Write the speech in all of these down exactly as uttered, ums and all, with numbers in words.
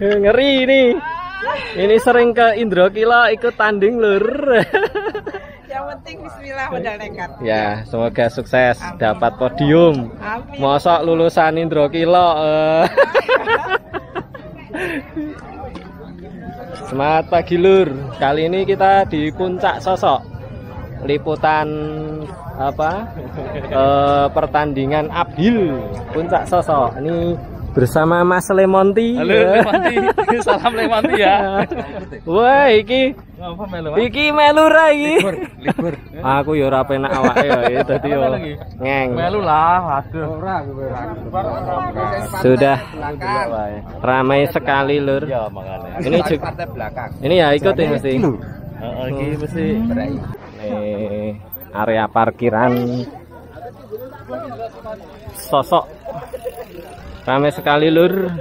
Ngeri ini. Ini sering ke Indrokila ikut tanding lur. Yang penting bismillah modal nekat. Ya, semoga sukses. Amin. Dapat podium. Amin. Mosok lulusan Indrokila. Uh. Semangat pagi lur. Kali ini kita di Puncak Sosok. Liputan apa? Uh, pertandingan Uphill Puncak Sosok. Ini bersama Mas Lemonti. Halo Lemonti. Salam Lemonti ya. Wah, iki ngapa melu? Iki melu ra iki. Libur, libur. Aku ya ora penak awake ya, dadi yo ngeng. Melu lah, aduh. Ora Sudah ramai sekali lur. Ya makanya. Ini juga partai belakang. Ini ya ikut ini mesti. Heeh, iki mesti. Ini area parkiran Sosok. Ramai sekali lur.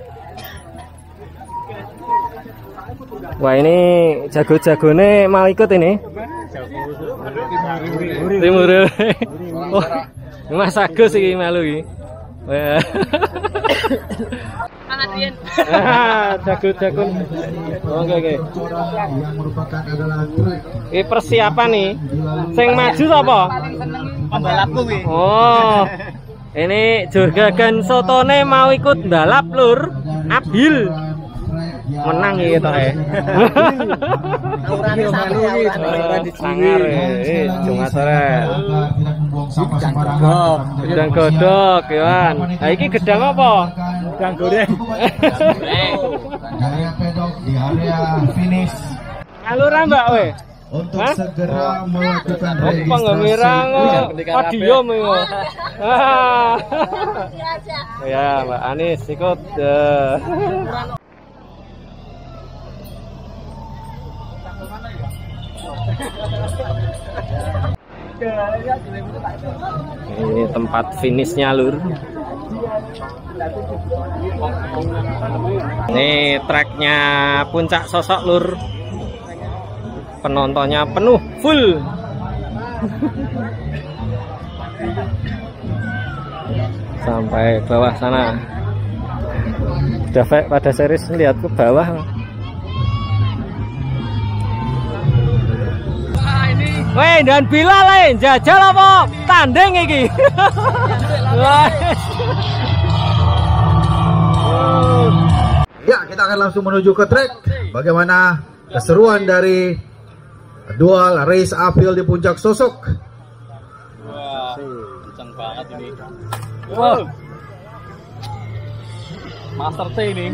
Wah, ini jago-jagone mau ikut ini. Timur. Oh, Mas Agus iki melu iki. Wah. Pangadien. Jago-jago. Oke oke. Ini persiapan nih. Sing maju sapa? Pembalapku kuwi. Oh. Ini Jurgagan Sotone mau ikut balap lur. Uphill. Menang iki to e. Aurane sampe aurane sangar eh cuma sore. Gedang godok ya. Nah iki gedang apa? Gedang goreng. Gaya pedok di area finish. Alura Mbak we. Untuk Hah? segera melakukan oh, registrasi. Pengemirang podium itu. Ya Mbak Anis ikut. Uh. Ini tempat finishnya lur. Ini treknya Puncak Sosok lur. Penontonnya penuh full. Sampai bawah sana. Udah pada series lihat ke bawah. Weh, dan bila lain jajal apa? Tanding iki. Ya, kita akan langsung menuju ke track. Bagaimana keseruan dari dual race uphill di Puncak Sosok. Wah, kencang banget ini. Wow. Master T ini.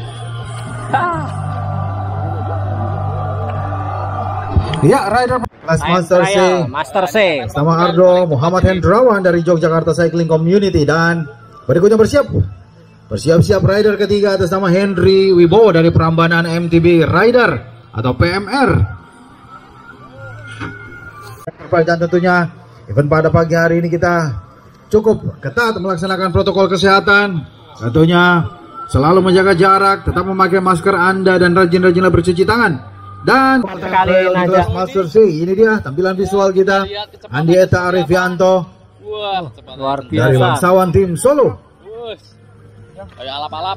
Ya, rider kelas Master C. Master C. Nama Ardo Muhammad Hendrawan dari Yogyakarta Cycling Community, dan berikutnya bersiap. Bersiap-siap rider ketiga atas nama Henry Wibowo dari Prambanan M T B Rider atau P M R. Dan tentunya event pada pagi hari ini kita cukup ketat melaksanakan protokol kesehatan. Tentunya selalu menjaga jarak, tetap memakai masker Anda, dan rajin-rajinlah bercuci tangan. Dan sekali kelas Master C, ini dia tampilan visual kita. Andi Eta Arifianto. Wah, luar biasa. Dari Bangsawan Tim Solo. Kayak alap-alap.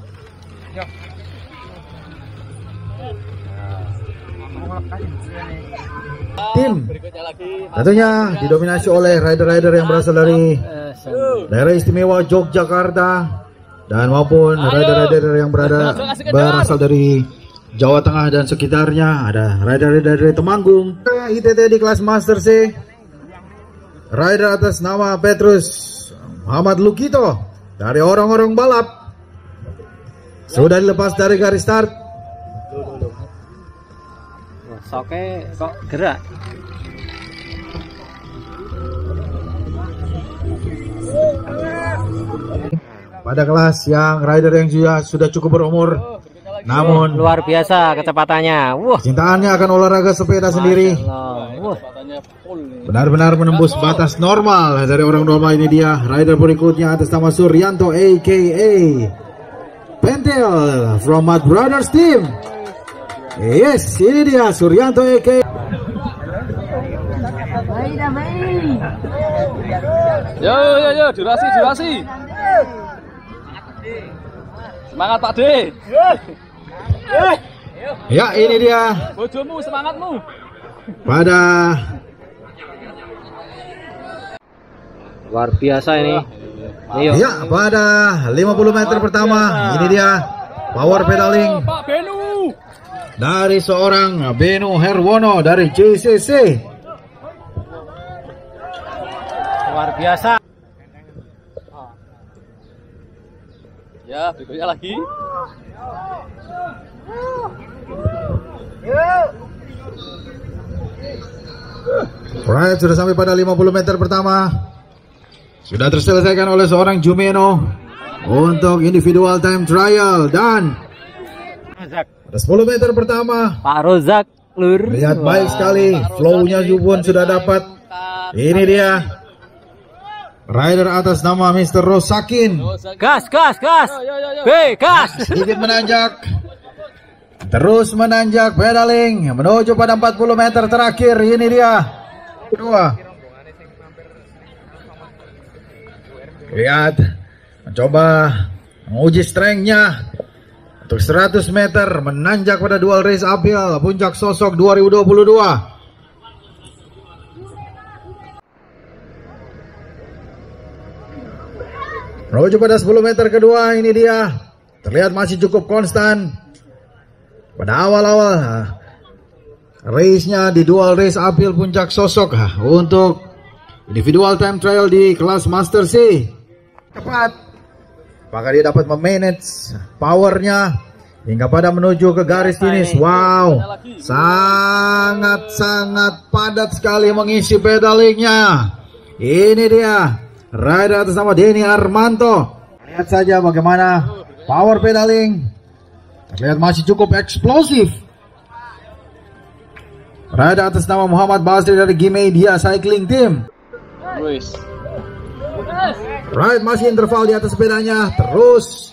Tim tentunya didominasi oleh rider-rider yang berasal dari daerah istimewa Yogyakarta dan maupun rider-rider yang berada berasal dari Jawa Tengah dan sekitarnya. Ada rider-rider dari Temanggung. I T T di kelas Master C, rider atas nama Petrus Muhammad Lukito dari orang-orang balap sudah dilepas dari garis start. Soke kok gerak. Pada kelas yang rider yang sudah sudah cukup berumur, namun luar biasa kecepatannya. Wah, cintaannya akan olahraga sepeda sendiri. Benar-benar menembus batas normal. Dari orang normal ini dia rider berikutnya atas nama Suryanto A K A Pentel from Mad Brothers Team. Yes, ini dia Suryanto A K. Yo yo yo, durasi durasi. Semangat Pak D. Ya, ini dia. Bojomu, semangatmu. Pada Luar biasa ini. Ayo. ya, pada lima puluh meter pertama, ini dia power pedaling Pak Benu. dari seorang Benu Herwono dari J C C. Luar biasa. Ya, berikutnya lagi. Alright, sudah sampai pada lima puluh meter pertama. Sudah terselesaikan oleh seorang Jumeno untuk individual time trial dan pada sepuluh meter pertama. Pak Rozak lur. Lihat baik sekali, flow-nya pun sudah dapat. Ini dia rider atas nama mister Rosakin. Gas, gas, gas. Hei, gas. Sedikit menanjak. Terus menanjak pedaling menuju pada empat puluh meter terakhir. Ini dia. Kedua. Lihat. Mencoba menguji strength-nya. Untuk seratus meter menanjak pada dual race uphill puncak sosok dua ribu dua puluh dua. Menuju pada sepuluh meter kedua, ini dia. Terlihat masih cukup konstan. Pada awal-awal race-nya di dual race uphill puncak sosok untuk individual time trial di kelas Master C. Cepat. Maka dia dapat memanage powernya hingga pada menuju ke garis finish. Wow, sangat-sangat padat sekali mengisi pedalingnya. Ini dia rider atas nama Denny Armanto. Lihat saja bagaimana power pedaling. Terlihat masih cukup eksplosif. Rider atas nama Muhammad Basri dari Gimedia Cycling Team. Luis. Right, masih interval di atas sepedanya. Terus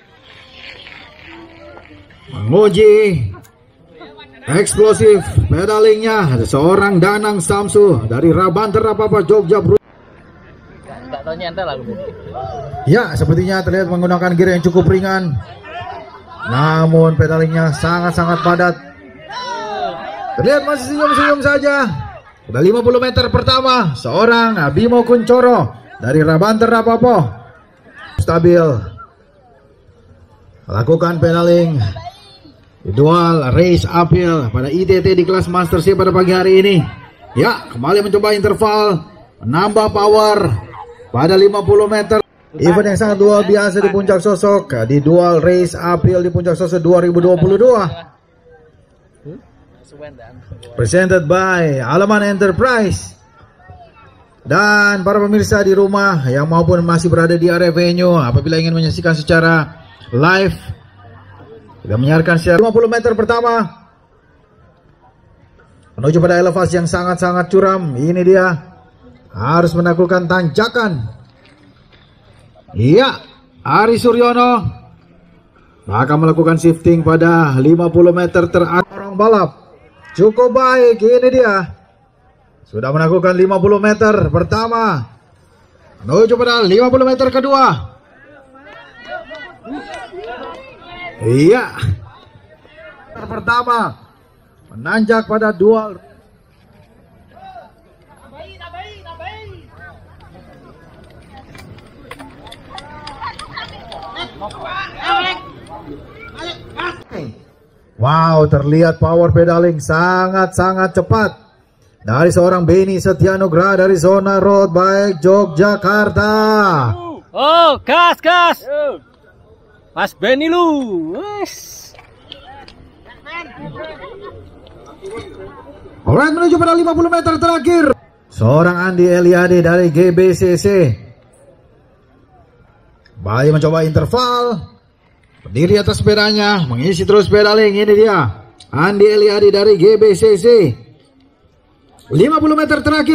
menguji eksplosif pedalingnya. Ada seorang Danang Samsu dari Rabanter Rapapa Jogja. Tak tahu nyentel aku. Ya, sepertinya terlihat menggunakan gear yang cukup ringan. Namun pedalingnya sangat-sangat padat. Terlihat masih senyum-senyum saja. Udah lima puluh meter pertama, seorang Bimo Kuncoro dari Rabanter Rapopo stabil lakukan pedaling dual race uphill pada I T T di kelas Master C pada pagi hari ini. Ya, kembali mencoba interval, menambah power pada lima puluh meter. Event yang sangat luar biasa di puncak sosok di dual race uphill di puncak sosok dua ribu dua puluh dua. Presented by Alaman Enterprise. Dan para pemirsa di rumah yang maupun masih berada di area venue, apabila ingin menyaksikan secara live, kita menyiarkan secara lima puluh meter pertama menuju pada elevasi yang sangat-sangat curam. Ini dia, harus menaklukkan tanjakan. Iya, Ari Suryono akan melakukan shifting pada lima puluh meter terakhir. Orang balap cukup baik. Ini dia, sudah melakukan lima puluh meter pertama menuju pada lima puluh meter kedua. Iya, meter pertama menanjak pada dual. Wow, terlihat power pedaling sangat-sangat cepat dari seorang Beni Setianugraha dari zona road bike Yogyakarta. Oh, gas, gas. Mas Beni lu. Wes. Alright, menuju pada lima puluh meter terakhir. Seorang Andi Eliade dari G B C C. Bayi mencoba interval. Berdiri atas sepedanya, mengisi terus pedaling. Ini dia, Andi Eliade dari G B C C. lima puluh meter terakhir.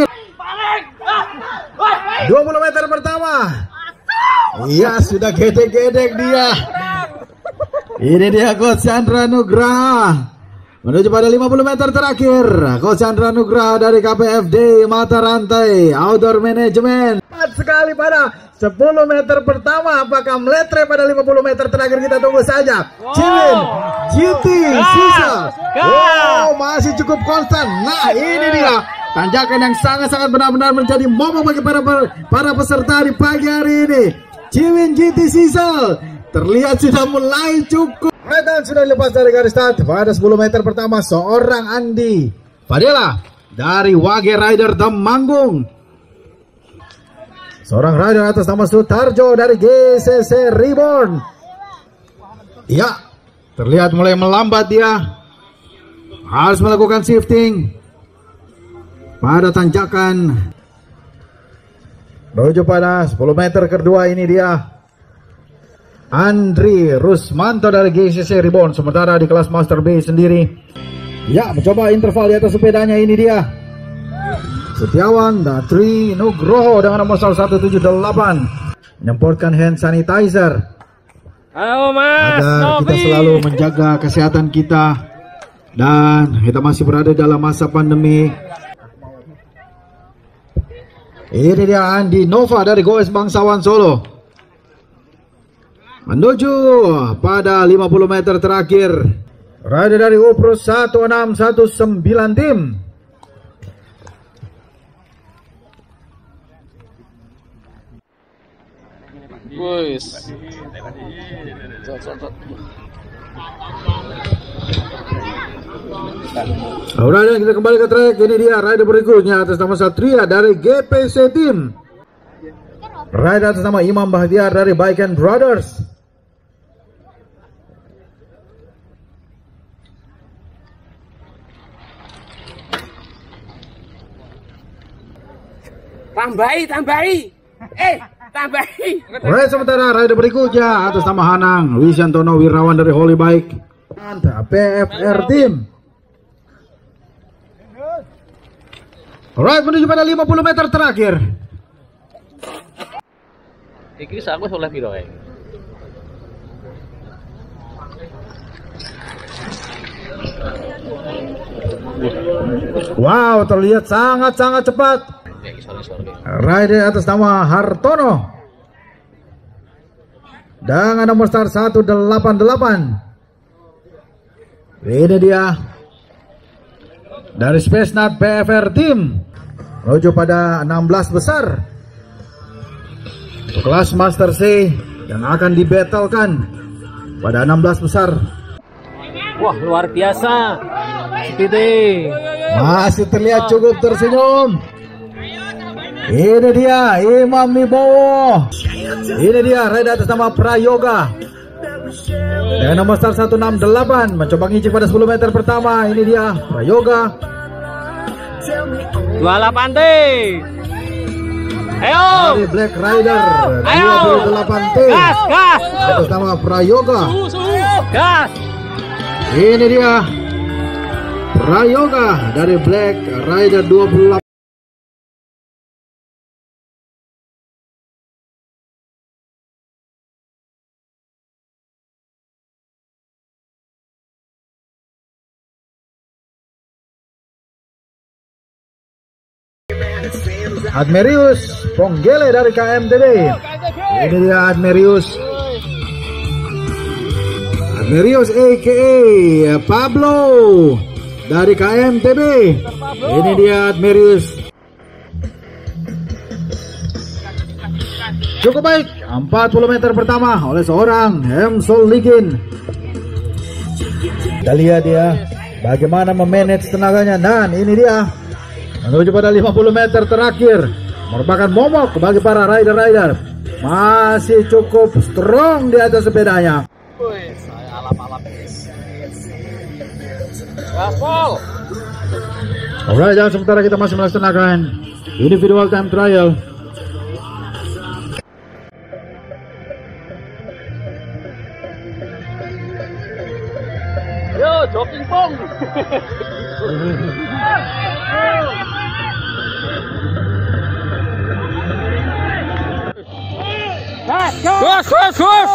dua puluh meter pertama. Iya, sudah gedek-gedek dia. Ini dia Coach Chandra Nugraha. Menuju pada lima puluh meter terakhir. Coach Chandra Nugraha dari K P F D Mata Rantai Outdoor Management. Cepat sekali pada sepuluh meter pertama, apakah meletre pada lima puluh meter terakhir? Kita tunggu saja. Ciwin G T Sisal. Wow, masih cukup konstan. Nah, ini dia tanjakan yang sangat-sangat benar-benar menjadi momok bagi para para peserta di pagi hari ini. Ciwin G T Sisal terlihat sudah mulai cukup. Dan sudah lepas dari garis start pada sepuluh meter pertama, seorang Andi Fadela dari Wage Rider Temanggung. Seorang rider atas nama Sutarjo dari G C C Reborn. Ya, terlihat mulai melambat dia. Harus melakukan shifting pada tanjakan menuju pada sepuluh meter kedua. Ini dia Andri Rusmanto dari G C C Reborn. Sementara di kelas Master B sendiri, ya, mencoba interval di atas sepedanya. Ini dia Setiawan Datri Nugroho dengan nomor satu tujuh delapan menyemprotkan hand sanitizer. Halo Mas agar Novi. Kita selalu menjaga kesehatan kita, dan kita masih berada dalam masa pandemi. Ini dia Andi Nova dari Goes Bangsawan Solo menuju pada lima puluh meter terakhir. Rider dari Upro satu enam satu sembilan tim. Wis. Alright, kita kembali ke track. Ini dia rider berikutnya atas nama Satria dari G P C Team. Rider atas nama Imam Bahtiar dari Bike and Brothers. Tambahi, tambahi. Eh, tambahi. Alright, sementara rider berikutnya atas nama Hanang Wisantono Wirawan dari Holy Bike P F R Team. Alright, menuju pada lima puluh meter terakhir. Iki aku oleh piro kae? Wow, terlihat sangat-sangat cepat. Rider atas nama Hartono dengan nomor start satu delapan delapan. Ini dia dari Space Nut P F R Team menuju pada enam belas besar untuk kelas Master C yang akan dibattlekan pada enam belas besar. Wah, luar biasa. Speedy Masih terlihat cukup tersenyum. Ini dia Imam Wibowo. Ini dia rider atas nama Prayoga dengan nomor start satu enam delapan mencoba ngicik pada sepuluh meter pertama. Ini dia Prayoga dua puluh delapan T. Ayo dari Black Rider Ayo. dua puluh delapan T Gas, gas. atas nama Prayoga. Gas. Ini dia Prayoga dari Black Rider dua puluh delapan. Admerius Ponggele dari K M T B. Ini dia Admerius. Admerius A K A Pablo dari K M T B. Ini dia Admerius. Cukup baik, empat puluh meter pertama oleh seorang Hemsol Ligin. Kita lihat dia bagaimana memanage tenaganya, dan ini dia menuju pada lima puluh meter terakhir. Merupakan momok bagi para rider-rider. Masih cukup strong di atas sepedanya. Wih, saya alap-alap. Gaspol. Alright, dan sementara kita masih melaksanakan individual time trial. Yo, jogging pong. Gas, gas, gas.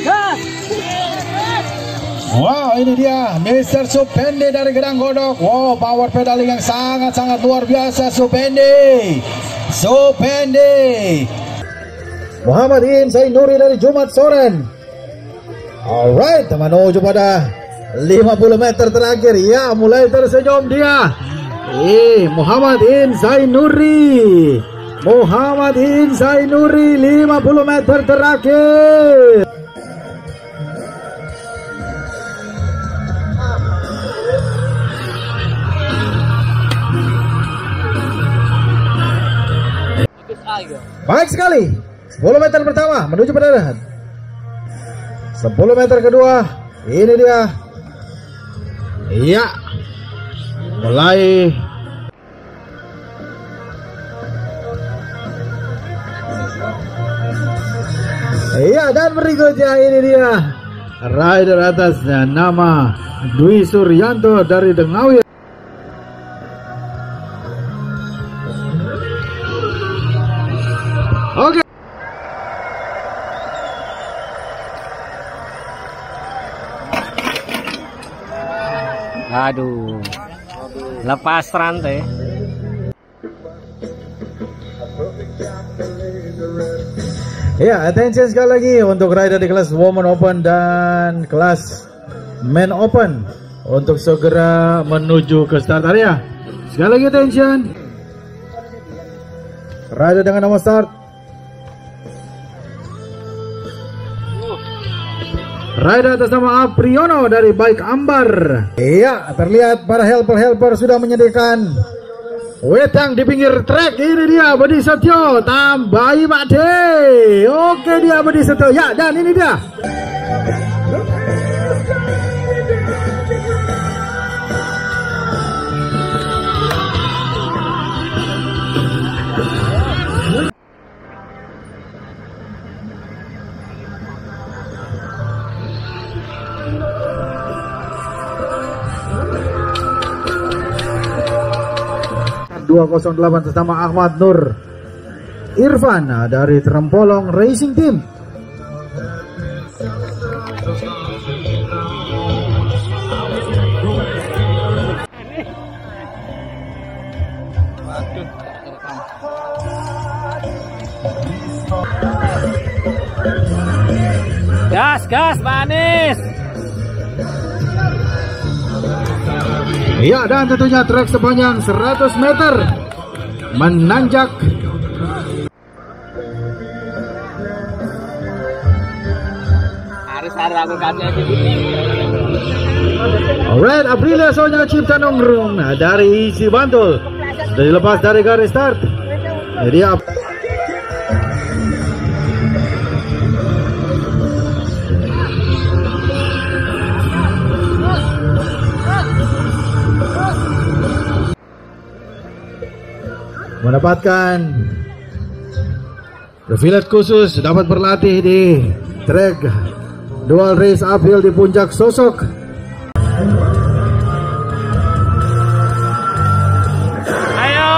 Wow, ini dia Mister Supende dari Gedang Godok. Wow, power pedaling yang sangat-sangat luar biasa Supende. Supende. Muhammad Insai Nuri dari Jumat Soren. Alright, menuju pada lima puluh meter terakhir. Ya, mulai tersenyum dia. Eh, Muhammad Insai Nuri. Muhammad Insai Nuri lima puluh meter terakhir. Baik sekali. sepuluh meter pertama menuju pendarat. sepuluh meter kedua. Ini dia. Iya. Mulai. Iya, dan berikutnya ini dia. Rider atasnya nama Dwi Suryanto dari Dengawi. Oke. Aduh. Lepas rantai. Ya, attention sekali lagi untuk rider di kelas Women Open dan kelas Men Open untuk segera menuju ke start area. Sekali lagi attention. Rider dengan nomor start rider atas nama Apriono dari Bike Ambar. Iya, terlihat para helper-helper sudah menyediakan wetang di pinggir trek. Ini dia Budi Setio tambahi Pak D. Oke, dia Budi Setio. Ya, dan ini dia. dua nol delapan bersama Ahmad Nur Irfan dari Trempolong Racing Team. Gas, gas, Panis. Iya, dan tentunya trek sepanjang seratus meter menanjak. Harus ada angkatnya gitu. Alright, Aprilia Sonya Cipta Nongkrong dari Isi Bantul sudah dilepas dari garis start. Jadi up. Mendapatkan refillet khusus, dapat berlatih di trek dual race uphill di puncak Sosok. Ayo.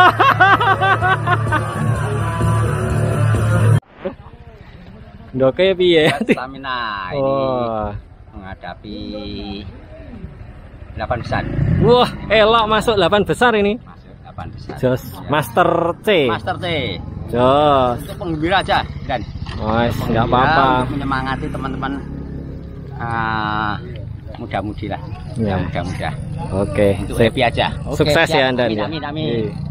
Ndoke piye? Stamina ini Oh. menghadapi delapan besar. Wah, elok masuk delapan besar ini. Masuk delapan besar. Jos, Master C. Master T. Jos. Untuk penggembira aja, dan Wes, enggak apa-apa. untuk menyemangati teman-teman uh, muda-mudi lah. Ya. Muda-muda. Oke, Untuk sip. happy aja. Oke, Sukses siap. ya Anda. Amin, amin, amin. Iya.